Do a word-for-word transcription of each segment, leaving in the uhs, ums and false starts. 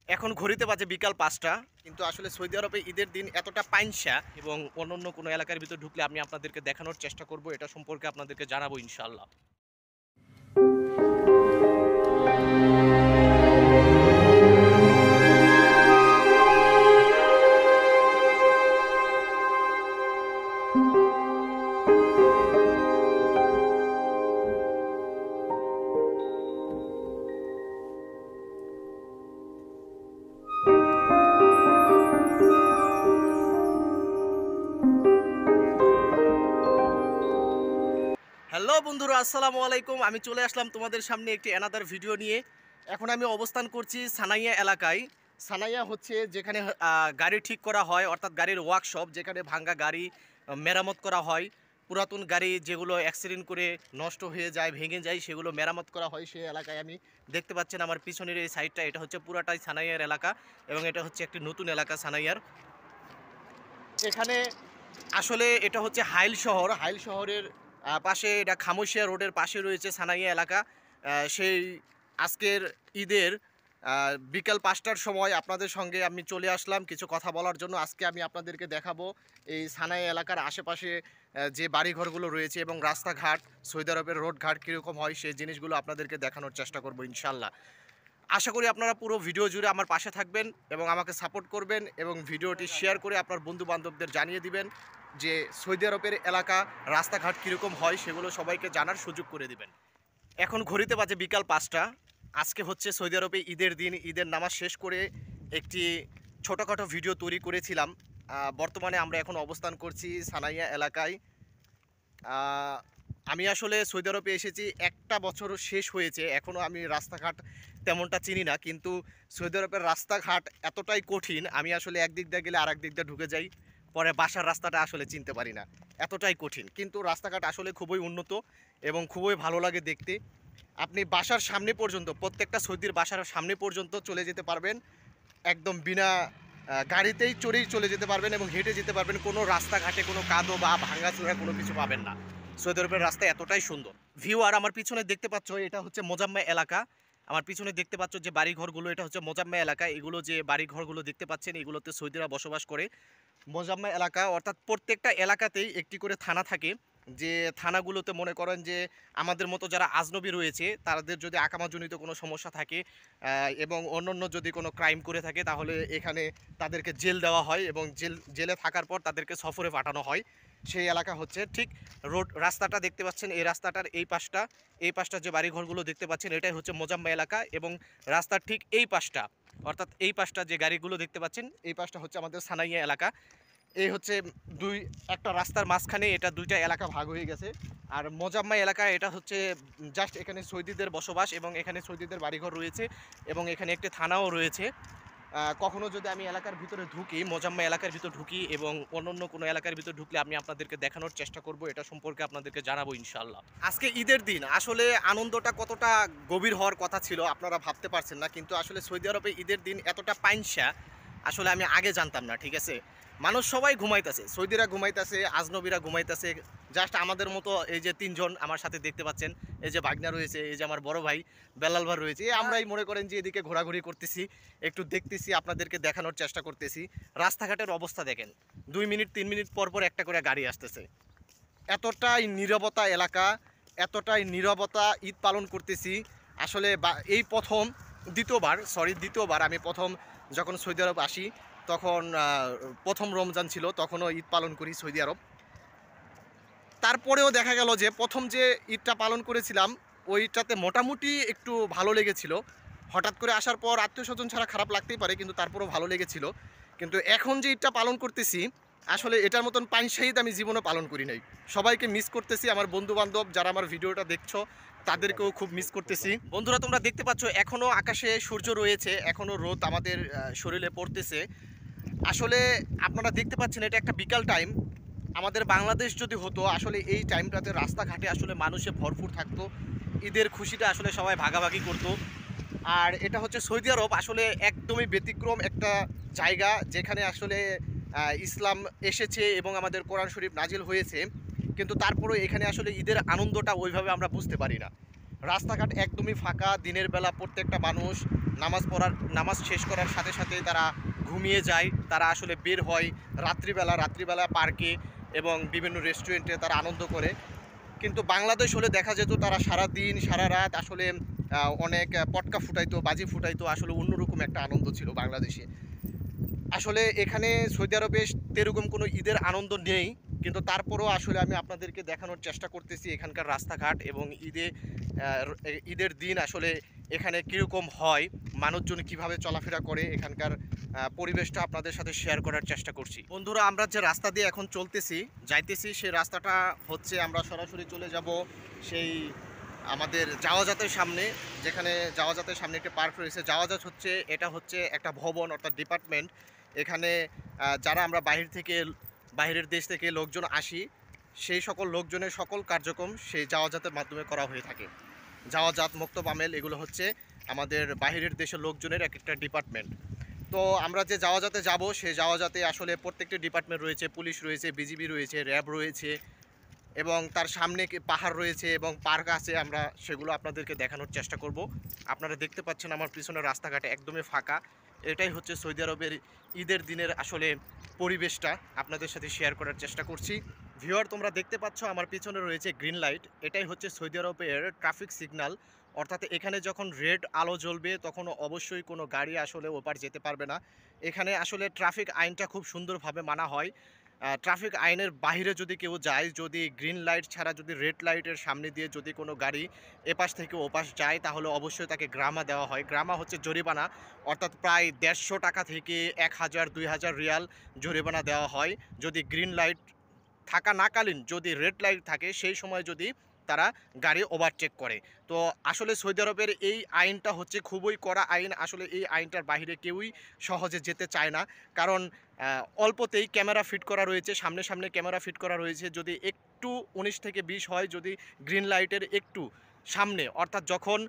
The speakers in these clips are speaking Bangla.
এখন ঘড়িতে বাজে বিকাল পাঁচটা, কিন্তু আসলে সৌদি আরবে ঈদের দিন এতটা পাইনসা এবং অন্যান্য কোনো এলাকার ভিতর ঢুকলে আমি আপনাদেরকে দেখানোর চেষ্টা করব, এটা সম্পর্কে আপনাদেরকে জানাবো ইনশাআল্লাহ। হ্যালো বন্ধুরা, আসসালামু আলাইকুম। আমি চলে আসলাম তোমাদের সামনে একটি অ্যানাদার ভিডিও নিয়ে। এখন আমি অবস্থান করছি সানাইয়া এলাকায়। সানাইয়া হচ্ছে যেখানে গাড়ি ঠিক করা হয়, অর্থাৎ গাড়ির ওয়ার্কশপ, যেখানে ভাঙ্গা গাড়ি মেরামত করা হয়। পুরাতন গাড়ি যেগুলো অ্যাক্সিডেন্ট করে নষ্ট হয়ে যায়, ভেঙে যায়, সেগুলো মেরামত করা হয়। সেই এলাকায় আমি দেখতে পাচ্ছেন আমার পিছনের এই সাইডটা, এটা হচ্ছে পুরাটাই সানাইয়ার এলাকা এবং এটা হচ্ছে একটি নতুন এলাকা সানাইয়ার। এখানে আসলে এটা হচ্ছে হাইল শহর। হাইল শহরের পাশে, এটা খামোশিয়া রোডের পাশে রয়েছে সানাইয়া এলাকা। সেই আজকের ঈদের বিকাল পাঁচটার সময় আপনাদের সঙ্গে আমি চলে আসলাম কিছু কথা বলার জন্য। আজকে আমি আপনাদেরকে দেখাবো এই সানাইয়া এলাকার আশেপাশে যে বাড়িঘরগুলো রয়েছে এবং রাস্তাঘাট, সৌদি আরবের রোডঘাট কীরকম হয় সেই জিনিসগুলো আপনাদেরকে দেখানোর চেষ্টা করব ইনশাল্লাহ। আশা করি আপনারা পুরো ভিডিও জুড়ে আমার পাশে থাকবেন এবং আমাকে সাপোর্ট করবেন এবং ভিডিওটি শেয়ার করে আপনার বন্ধু বান্ধবদের জানিয়ে দিবেন যে সৌদি আরবের এলাকা রাস্তাঘাট কীরকম হয় সেগুলো সবাইকে জানার সুযোগ করে দিবেন। এখন ঘড়িতে বাজে বিকাল পাঁচটা। আজকে হচ্ছে সৌদি আরবে ঈদের দিন। ঈদের নামাজ শেষ করে একটি ছোটোখাটো ভিডিও তৈরি করেছিলাম। বর্তমানে আমরা এখন অবস্থান করছি সানাইয়া এলাকায়। আমি আসলে সৌদি আরবে এসেছি একটা বছর শেষ হয়েছে, এখনও আমি রাস্তাঘাট তেমনটা চিনি না, কিন্তু সৌদি আরবের রাস্তাঘাট এতটাই কঠিন, আমি আসলে একদিক দিয়ে গেলে আর এক দিক দিয়ে ঢুকে যাই, পরে বাসার রাস্তাটা আসলে চিনতে পারি না, এতটাই কঠিন। কিন্তু রাস্তাঘাট আসলে খুবই উন্নত এবং খুবই ভালো লাগে দেখতে। আপনি বাসার সামনে পর্যন্ত, প্রত্যেকটা সৌদির বাসার সামনে পর্যন্ত চলে যেতে পারবেন, একদম বিনা গাড়িতেই চড়েই চলে যেতে পারবেন এবং হেঁটে যেতে পারবেন। কোনো রাস্তাঘাটে কোনো কাদো বা ভাঙাচোরা কোনো কিছু পাবেন না। সৌদি আরবের রাস্তা এতটাই সুন্দর। ভিউ আর আমার পিছনে দেখতে পাচ্ছ, এটা হচ্ছে মোজাম্মা এলাকা। আমার পিছনে দেখতে পাচ্ছ যে বাড়িঘরগুলো, এটা হচ্ছে মোজাম্মা এলাকা। এগুলো যে বাড়িঘরগুলো দেখতে পাচ্ছেন, এগুলোতে সৌদিরা বসবাস করে। মোজাম্মা এলাকা অর্থাৎ প্রত্যেকটা এলাকাতেই একটি করে থানা থাকে, যে থানাগুলোতে মনে করেন যে আমাদের মতো যারা আজনবী রয়েছে তাদের যদি আকামাজনিত কোনো সমস্যা থাকে এবং অন্যান্য যদি কোনো ক্রাইম করে থাকে, তাহলে এখানে তাদেরকে জেল দেওয়া হয় এবং জেল জেলে থাকার পর তাদেরকে সফরে পাঠানো হয়। সেই এলাকা হচ্ছে ঠিক রোড রাস্তাটা দেখতে পাচ্ছেন, এই রাস্তাটার এই পাশটা, এই পাশটা যে বাড়িঘরগুলো দেখতে পাচ্ছেন এটাই হচ্ছে মোজাম্মা এলাকা এবং রাস্তার ঠিক এই পাশটা, অর্থাৎ এই পাশটা যে গাড়িগুলো দেখতে পাচ্ছেন এই পাশটা হচ্ছে আমাদের সানাইয়া এলাকা। এই হচ্ছে দুই একটা রাস্তার মাঝখানে এটা দুইটা এলাকা ভাগ হয়ে গেছে। আর মোজাম্মা এলাকা এটা হচ্ছে জাস্ট এখানে সৌদিদের বসবাস এবং এখানে সৌদিদের বাড়িঘর রয়েছে এবং এখানে একটি থানাও রয়েছে। কখনো যদি আমি এলাকার ভিতরে ঢুকি, মোজাম্মা এলাকার ভিতরে ঢুকি এবং অন্যান্য কোনো এলাকার ভিতরে ঢুকলে আমি আপনাদেরকে দেখানোর চেষ্টা করব, এটা সম্পর্কে আপনাদেরকে জানাবো ইনশাআল্লাহ। আজকে ঈদের দিন আসলে আনন্দটা কতটা গভীর হওয়ার কথা ছিল আপনারা ভাবতে পারছেন না, কিন্তু আসলে সৌদি আরবে ঈদের দিন এতটা পাইনসা আসলে আমি আগে জানতাম না। ঠিক আছে, মানুষ সবাই ঘুমাইতেছে, সৌদিরা ঘুমাইতেছে, আজনবীরা ঘুমাইতেছে, জাস্ট আমাদের মতো এই যে তিনজন আমার সাথে দেখতে পাচ্ছেন, এই যে বাগনা রয়েছে, এই যে আমার বড় ভাই বেলাল ভাই রয়েছে, আমরাই মনে করেন যে এদিকে ঘোরাঘুরি করতেছি, একটু দেখতেছি, আপনাদেরকে দেখানোর চেষ্টা করতেছি। রাস্তাঘাটের অবস্থা দেখেন, দুই মিনিট তিন মিনিট পর পর একটা করে গাড়ি আসতেছে। এতটাই নীরবতা এলাকা, এতটাই নীরবতা ঈদ পালন করতেছি। আসলে এই প্রথম দ্বিতীয়বার সরি দ্বিতীয়বার আমি প্রথম যখন সৌদি আরব আসি, তখন প্রথম রমজান ছিল, তখনও ঈদ পালন করি সৌদি আরব। তারপরেও দেখা গেল যে প্রথম যে ঈদটা পালন করেছিলাম ওইটাতে মোটামুটি একটু ভালো লেগেছিল। হঠাৎ করে আসার পর আত্মীয় স্বজন ছাড়া খারাপ লাগতেই পারে, কিন্তু তারপরেও ভালো লেগেছিল। কিন্তু এখন যে ঈদটা পালন করতেছি, আসলে এটার মতন পাইনসা ঈদ আমি জীবনে পালন করি নাই। সবাইকে মিস করতেছি, আমার বন্ধু বান্ধব যারা আমার ভিডিওটা দেখছো তাদেরকেও খুব মিস করতেছি। বন্ধুরা, তোমরা দেখতে পাচ্ছ এখনও আকাশে সূর্য রয়েছে, এখনও রোদ আমাদের শরীরে পড়তেছে। আসলে আপনারা দেখতে পাচ্ছেন এটা একটা বিকাল টাইম। আমাদের বাংলাদেশ যদি হতো, আসলে এই টাইমটাতে রাস্তাঘাটে আসলে মানুষে ভরপুর থাকতো, ঈদের খুশিটা আসলে সবাই ভাগাভাগি করতো। আর এটা হচ্ছে সৌদি আরব, আসলে একদমই ব্যতিক্রম একটা জায়গা, যেখানে আসলে ইসলাম এসেছে এবং আমাদের কোরআন শরীফ নাজিল হয়েছে, কিন্তু তারপরেও এখানে আসলে ঈদের আনন্দটা ওইভাবে আমরা বুঝতে পারি না। রাস্তাঘাট একদমই ফাঁকা। দিনের বেলা প্রত্যেকটা মানুষ নামাজ পড়ার নামাজ শেষ করার সাথে সাথে তারা ঘুমিয়ে যায়, তারা আসলে বের হয় রাত্রিবেলা রাত্রিবেলা পার্কে এবং বিভিন্ন রেস্টুরেন্টে তারা আনন্দ করে। কিন্তু বাংলাদেশ হলে দেখা যেত তারা সারা দিন সারা রাত আসলে অনেক পটকা ফুটাইতো, বাজি ফুটাইতো, আসলে অন্যরকম একটা আনন্দ ছিল বাংলাদেশে। আসলে এখানে সৌদি আরবে সেরকম কোনো ঈদের আনন্দ নেই, কিন্তু তারপরেও আসলে আমি আপনাদেরকে দেখানোর চেষ্টা করতেছি এখানকার রাস্তাঘাট এবং ঈদে ঈদের দিন আসলে এখানে কীরকম হয়, মানুষজন কিভাবে চলাফেরা করে, এখানকার পরিবেশটা আপনাদের সাথে শেয়ার করার চেষ্টা করছি। বন্ধুরা, আমরা যে রাস্তা দিয়ে এখন চলতেছি যাইতেছি সেই রাস্তাটা হচ্ছে আমরা সরাসরি চলে যাব সেই আমাদের জাওয়াজাতের সামনে, যেখানে জাওয়াজাতের সামনে একটি পার্ক রয়েছে। জাওয়াজাত হচ্ছে এটা হচ্ছে একটা ভবন অর্থাৎ ডিপার্টমেন্ট। এখানে যারা আমরা বাহির থেকে বাইরের দেশ থেকে লোকজন আসি, সেই সকল লোকজনের সকল কার্যক্রম সেই জাওয়াজাতের মাধ্যমে করা হয়ে থাকে। জাওয়াজাত, মুক্তব আমেল এগুলো হচ্ছে আমাদের বাহিরের দেশের লোকজনের এক একটা ডিপার্টমেন্ট। তো আমরা যে জাওয়াজাতে যাব সেই জাওয়াজাতে আসলে প্রত্যেকটি ডিপার্টমেন্ট রয়েছে, পুলিশ রয়েছে, বিজিবি রয়েছে, র্যাব রয়েছে এবং তার সামনে পাহাড় রয়েছে এবং পার্ক আছে। আমরা সেগুলো আপনাদেরকে দেখানোর চেষ্টা করব। আপনারা দেখতে পাচ্ছেন আমার পিছনের রাস্তাঘাটে একদমই ফাঁকা। এটাই হচ্ছে সৌদি আরবের ঈদের দিনের আসলে পরিবেশটা আপনাদের সাথে শেয়ার করার চেষ্টা করছি। ভিউয়ার, তোমরা দেখতে পাচ্ছ আমার পিছনে রয়েছে গ্রিন লাইট। এটাই হচ্ছে সৌদি আরবের ট্রাফিক সিগন্যাল, অর্থাৎ এখানে যখন রেড আলো জ্বলবে তখন অবশ্যই কোনো গাড়ি আসলে ওপার যেতে পারবে না। এখানে আসলে ট্রাফিক আইনটা খুব সুন্দরভাবে মানা হয়। ট্রাফিক আইনের বাইরে যদি কেউ যায়, যদি গ্রিন লাইট ছাড়া যদি রেড লাইটের সামনে দিয়ে যদি কোনো গাড়ি এপাশ থেকে ওপাশ যায়, তাহলে অবশ্যই তাকে গ্রামা দেওয়া হয়। গ্রামা হচ্ছে জরিমানা, অর্থাৎ প্রায় দেড়শো টাকা থেকে এক হাজার দুই হাজার রিয়াল জরিমানা দেওয়া হয় যদি গ্রিন লাইট থাকা নাকালীন যদি রেড লাইট থাকে সেই সময় যদি তারা গাড়ি ওভারটেক করে। তো আসলে সৌদি আরবের এই আইনটা হচ্ছে খুবই কড়া আইন। আসলে এই আইনটার বাইরে কেউই সহজে যেতে চায় না, কারণ অল্পতেই ক্যামেরা ফিট করা রয়েছে, সামনে সামনে ক্যামেরা ফিট করা রয়েছে। যদি একটু উনিশ থেকে বিশ হয়, যদি গ্রিন লাইটের একটু সামনে, অর্থাৎ যখন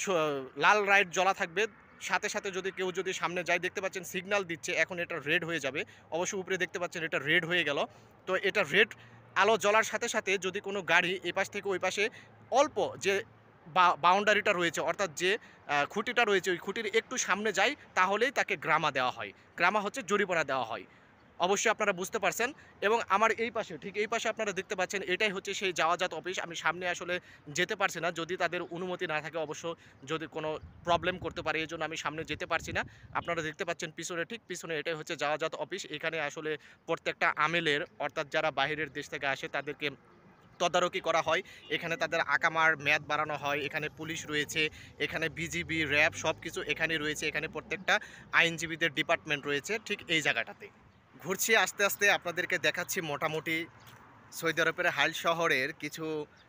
লাল লাইট জ্বলা থাকবে সাথে সাথে যদি কেউ যদি সামনে যায়, দেখতে পাচ্ছেন সিগন্যাল দিচ্ছে, এখন এটা রেড হয়ে যাবে। অবশ্যই উপরে দেখতে পাচ্ছেন এটা রেড হয়ে গেল। তো এটা রেড আলো জ্বলার সাথে সাথে যদি কোনো গাড়ি এ পাশ থেকে ওই পাশে অল্প যে বাউন্ডারিটা রয়েছে, অর্থাৎ যে খুঁটিটা রয়েছে ওই খুঁটির একটু সামনে যায়, তাহলেই তাকে গ্রামা দেওয়া হয়। গ্রামা হচ্ছে জরিমানা দেওয়া হয়। অবশ্যই আপনারা বুঝতে পারছেন। এবং আমার এই পাশে, ঠিক এই পাশে আপনারা দেখতে পাচ্ছেন, এটাই হচ্ছে সেই জাওয়াজাত অফিস। আমি সামনে আসলে যেতে পারছি না, যদি তাদের অনুমতি না থাকে, অবশ্য যদি কোনো প্রবলেম করতে পারে, এই জন্য আমি সামনে যেতে পারছি না। আপনারা দেখতে পাচ্ছেন পিছনে, ঠিক পিছনে এটাই হচ্ছে জাওয়াজাত অফিস। এখানে আসলে প্রত্যেকটা আমেলের, অর্থাৎ যারা বাইরের দেশ থেকে আসে তাদেরকে তদারকি করা হয়। এখানে তাদের আকামার মেয়াদ বাড়ানো হয়। এখানে পুলিশ রয়েছে, এখানে বিজিবি, র্যাব সব কিছু এখানে রয়েছে। এখানে প্রত্যেকটা আইনজীবীদের ডিপার্টমেন্ট রয়েছে ঠিক এই জায়গাটাতে। ঘুরছি আস্তে আস্তে, আপনাদেরকে দেখাচ্ছি মোটামুটি সৌদি আরবের হাইল শহরের কিছু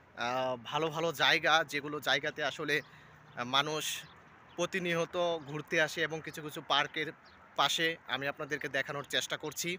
ভালো ভালো জায়গা, যেগুলো জায়গাতে আসলে মানুষ প্রতিনিয়ত ঘুরতে আসে এবং কিছু কিছু পার্কের পাশে আমি আপনাদেরকে দেখানোর চেষ্টা করছি।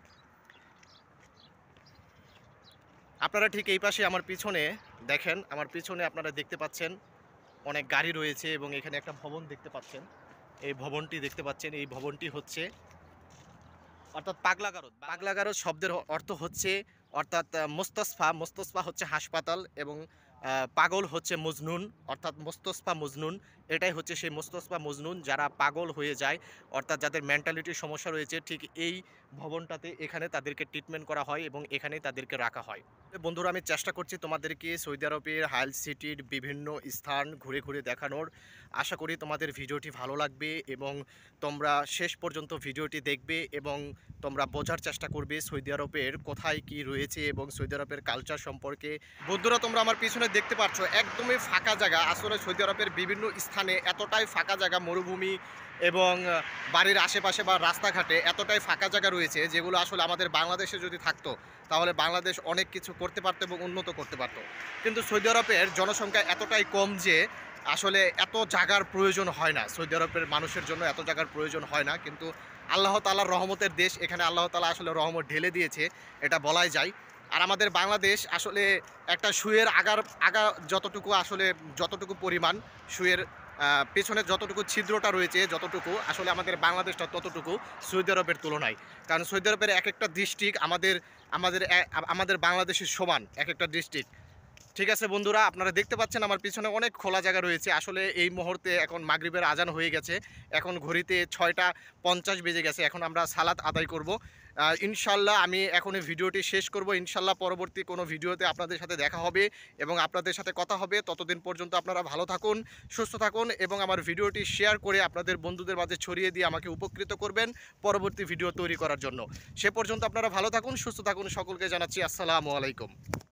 আপনারা ঠিক এই পাশে আমার পিছনে দেখেন, আমার পিছনে আপনারা দেখতে পাচ্ছেন অনেক গাড়ি রয়েছে এবং এখানে একটা ভবন দেখতে পাচ্ছেন। এই ভবনটি দেখতে পাচ্ছেন, এই ভবনটি হচ্ছে অর্থাৎ পাগলাগারদ। পাগলাগারদ শব্দের অর্থ হচ্ছে অর্থাৎ মোস্তফা। মোস্তফা হচ্ছে হাসপাতাল এবং পাগল হচ্ছে মজনুন, অর্থাৎ মোস্তফা মজনুন। এটাই হচ্ছে সেই মোস্তফা মজনুন, যারা পাগল হয়ে যায়, অর্থাৎ যাদের মেন্টালিটির সমস্যা রয়েছে, ঠিক এই ভবনটাতে এখানে তাদেরকে ট্রিটমেন্ট করা হয় এবং এখানেই তাদেরকে রাখা হয়। বন্ধুরা, আমি চেষ্টা করছি তোমাদেরকে সৌদি আরবের হাইল সিটির বিভিন্ন স্থান ঘুরে ঘুরে দেখানোর। আশা করি তোমাদের ভিডিওটি ভালো লাগবে এবং তোমরা শেষ পর্যন্ত ভিডিওটি দেখবে এবং তোমরা বোঝার চেষ্টা করবে সৌদি আরবের কোথায় কি রয়েছে এবং সৌদি আরবের কালচার সম্পর্কে। বন্ধুরা, তোমরা আমার পিছনে দেখতে পাচ্ছ একদমই ফাঁকা জায়গা। আসলে সৌদি আরবের বিভিন্ন স্থানে এতটাই ফাঁকা জায়গা, মরুভূমি এবং বাড়ির আশেপাশে বা রাস্তাঘাটে এতটাই ফাঁকা জায়গা রয়েছে, যেগুলো আসলে আমাদের বাংলাদেশে যদি থাকতো তাহলে বাংলাদেশ অনেক কিছু করতে পারতো এবং উন্নত করতে পারতো। কিন্তু সৌদি আরবের জনসংখ্যা এতটাই কম যে আসলে এত জায়গার প্রয়োজন হয় না। সৌদি আরবের মানুষের জন্য এত জায়গার প্রয়োজন হয় না, কিন্তু আল্লাহ তাআলার রহমতের দেশ, এখানে আল্লাহ তাআলা আসলে রহমত ঢেলে দিয়েছে, এটা বলাই যায়। আর আমাদের বাংলাদেশ আসলে একটা সুয়ের আগার আগা যতটুকু আসলে যতটুকু পরিমাণ সুয়ের পেছনে যতটুকু ছিদ্রটা রয়েছে, যতটুকু আসলে আমাদের বাংলাদেশটা ততটুকু সৌদি আরবের তুলনায়। কারণ সৌদি আরবের এক একটা ডিস্ট্রিক্ট আমাদের আমাদের আমাদের বাংলাদেশের সমান এক একটা ডিস্ট্রিক্ট, ঠিক আছে বন্ধুরা, আপনারা দেখতে পাচ্ছেন আমার পিছনে অনেক খোলা জায়গা রয়েছে। আসলে এই মুহূর্তে এখন মাগরিবের আজান হয়ে গেছে, এখন ঘড়িতে ছয়টা পঞ্চাশ বেজে গেছে। এখন আমরা সালাত আদায় করব। ইনশাল্লাহ আমি এখন এই ভিডিওটি শেষ করব। ইনশাল্লাহ পরবর্তী কোনো ভিডিওতে আপনাদের সাথে দেখা হবে এবং আপনাদের সাথে কথা হবে। ততদিন পর্যন্ত আপনারা ভালো থাকুন, সুস্থ থাকুন এবং আমার ভিডিওটি শেয়ার করে আপনাদের বন্ধুদের মাঝে ছড়িয়ে দিয়ে আমাকে উপকৃত করবেন পরবর্তী ভিডিও তৈরি করার জন্য। সে পর্যন্ত আপনারা ভালো থাকুন, সুস্থ থাকুন। সকলকে জানাচ্ছি আসসালামু আলাইকুম।